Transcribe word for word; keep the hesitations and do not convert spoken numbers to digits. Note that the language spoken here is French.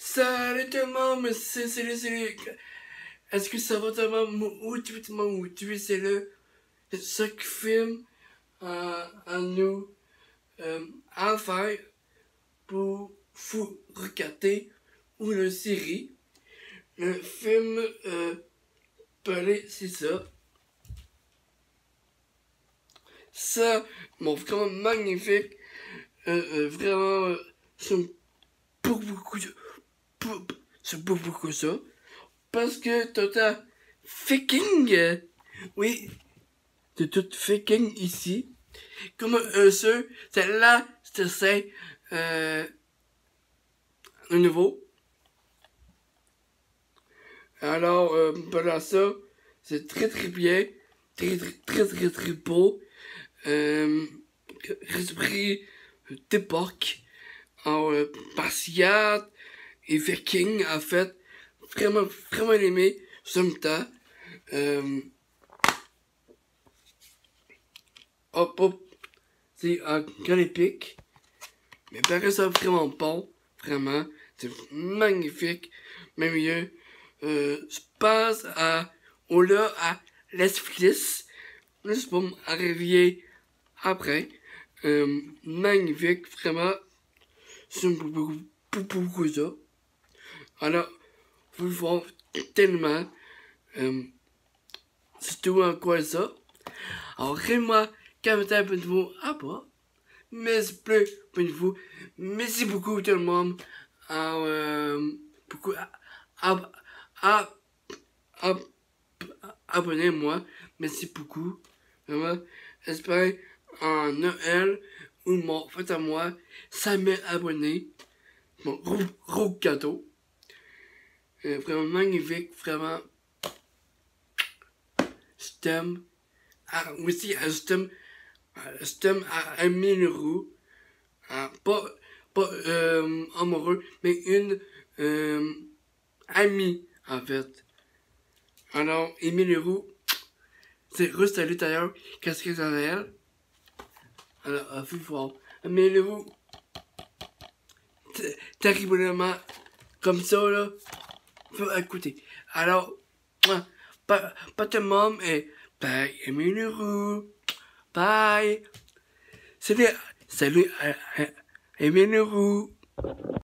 Salut tout le monde, c'est salut, salut. Est-ce que ça va tout le monde? Où tu es tout le monde? Où tu es? C'est le chaque film euh, à nous euh, à faire pour vous regarder ou le série. Le film euh, Pelé, c'est ça. Ça, mon vraiment magnifique. Euh, euh, vraiment, euh, c'est pour beaucoup de. Pour, c'est pour beaucoup ça. Parce que t'as faking. Euh, oui, t'as tout faking ici. Comme eux, ceux, c'est là, c'est ça, euh, le nouveau. Alors, euh, voilà ça, c'est très très bien, très très très très, très beau. Euh, esprit d'époque, en euh, Spartiate et Viking, en fait, vraiment, vraiment aimé, ce même temps. Euh, hop, hop, c'est un grand épique, mais par ça, vraiment bon, vraiment, c'est magnifique, même mieux, euh, je passe à, au là, à l'Esflis, juste pour m'arriver après, euh, magnifique, vraiment, c'est beaucoup, beaucoup, beaucoup ça. Alors, vous voir tellement, euh, c'est tout en quoi ça. Alors, moi commentaire pour vous, à pas. Merci plus pour vous. Merci beaucoup tout le monde. Alors, euh, beaucoup, à, à, à, à, abonnez-moi. Merci beaucoup. Vraiment, j'espère en Noël ou mon fête à moi, ça mille abonnés. Mon gros, gros cadeau. Euh, vraiment magnifique, vraiment. Je t'aime. Ah, aussi, je t'aime. Je t'aime à mille euros. Ah, pas, pas euh, amoureux, mais une euh, amie, en fait. Alors, Émile Roux, c'est juste à l'intérieur, qu'est-ce que c'est à elle? Alors, à vous voir. Émile Roux, terriblement, comme ça, là, faut écouter. Alors, pas, pas tout le monde, et bye, Émile Roux, bye. Salut, salut, Émile Roux.